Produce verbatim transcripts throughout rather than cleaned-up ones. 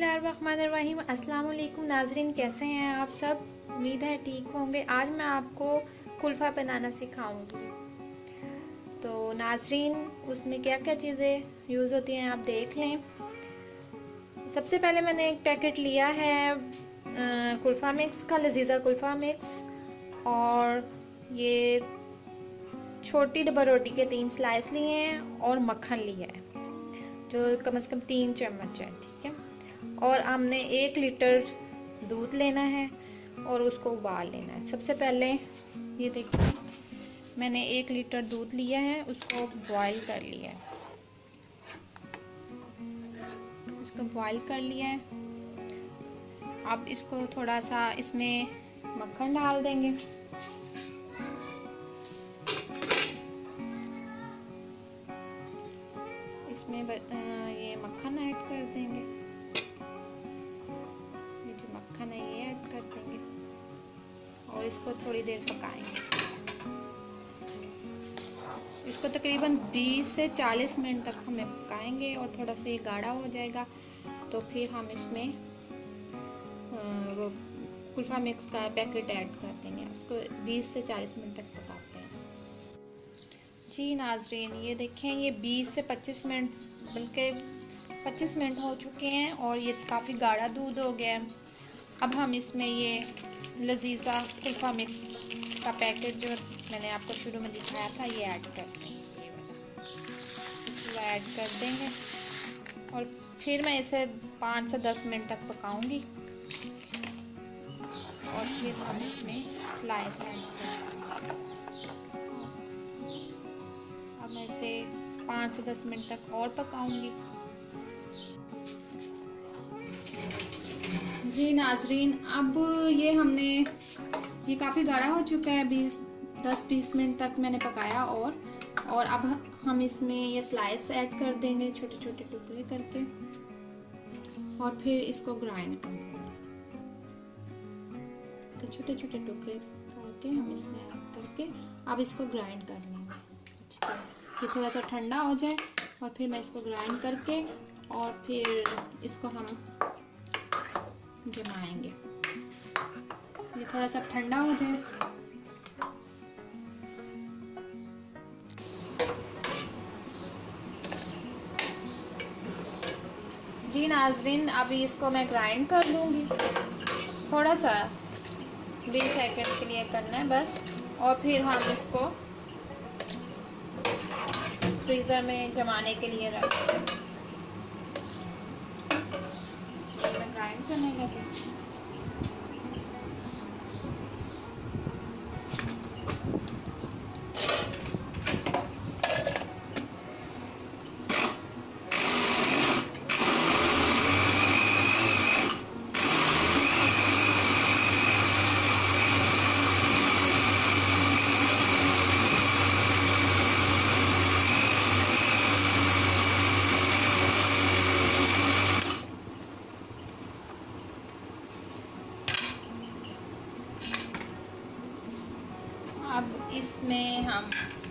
बिस्मिल्लाहिर्रहमानिर्रहीम। अस्सलाम वालेकुम नाजरीन, कैसे हैं आप सब? उम्मीद है ठीक होंगे। आज मैं आपको कुल्फ़ा बनाना सिखाऊंगी। तो नाजरीन, उसमें क्या क्या चीज़ें यूज़ होती हैं आप देख लें। सबसे पहले मैंने एक पैकेट लिया है कुल्फ़ा मिक्स का, लजीज़ा कुल्फ़ा मिक्स, और ये छोटी डब्बा रोटी के तीन स्लाइस लिए हैं और मक्खन लिया है जो कम से कम तीन चम्मच है, ठीक है। और हमने एक लीटर दूध लेना है और उसको उबाल लेना है। सबसे पहले ये देखिए, मैंने एक लीटर दूध लिया है, उसको बॉईल कर लिया है उसको बॉईल कर लिया है। अब इसको थोड़ा सा इसमें मक्खन डाल देंगे। इसमें ये मक्खन ऐड कर देंगे, ये जो मक्खन है ये ऐड कर देंगे और इसको थोड़ी देर पकाएंगे। इसको तकरीबन बीस से चालीस मिनट तक हमें पकाएंगे और थोड़ा सा ये गाढ़ा हो जाएगा तो फिर हम इसमें वो कुल्फ़ा मिक्स का पैकेट ऐड कर देंगे। उसको बीस से चालीस मिनट तक पकाते हैं। जी नाजरीन, ये देखें, ये बीस से पच्चीस मिनट बल्कि पच्चीस मिनट हो चुके हैं और ये काफ़ी गाढ़ा दूध हो गया है। अब हम इसमें ये लजीज़ा कुल्फ़ा मिक्स का पैकेट जो मैंने आपको शुरू में दिखाया था ये ऐड कर देंगे, ये वाला ऐड कर देंगे और फिर मैं इसे पाँच से दस मिनट तक पकाऊंगी और फिर हम इसमें स्लाइस ऐड करेंगे। अब मैं इसे पाँच से दस मिनट तक और पकाऊंगी। जी नाजरीन, अब ये हमने ये काफ़ी गाढ़ा हो चुका है, बीस दस बीस मिनट तक मैंने पकाया और और अब हम इसमें ये स्लाइस ऐड कर देंगे छोटे छोटे टुकड़े करके और फिर इसको ग्राइंड कर देंगे। तो छोटे छोटे टुकड़े करके हम इसमें ऐड करके अब इसको ग्राइंड कर लेंगे। ठीक है, ये थोड़ा सा ठंडा हो जाए और फिर मैं इसको ग्राइंड करके और फिर इसको हम जमाएंगे। ये थोड़ा सा ठंडा हो जाए। जी नाजरीन, अभी इसको मैं ग्राइंड कर लूँगी। थोड़ा सा बीस सेकंड के लिए करना है बस और फिर हम इसको फ्रीज़र में जमाने के लिए रख देंगे। मैं ग्राइंड करने लगी। अब इसमें हम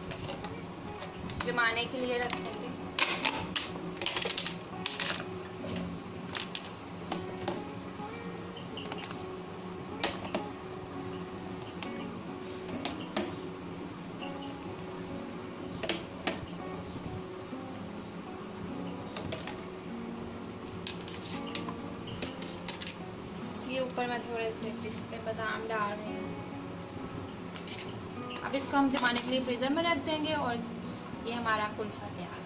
जमाने के लिए रखेंगे। ये ऊपर मैं थोड़े से पिस्ते बादाम डाल रही हूँ। अब इसको हम जमाने के लिए फ्रीज़र में रख देंगे और ये हमारा कुल्फ़ा तैयार।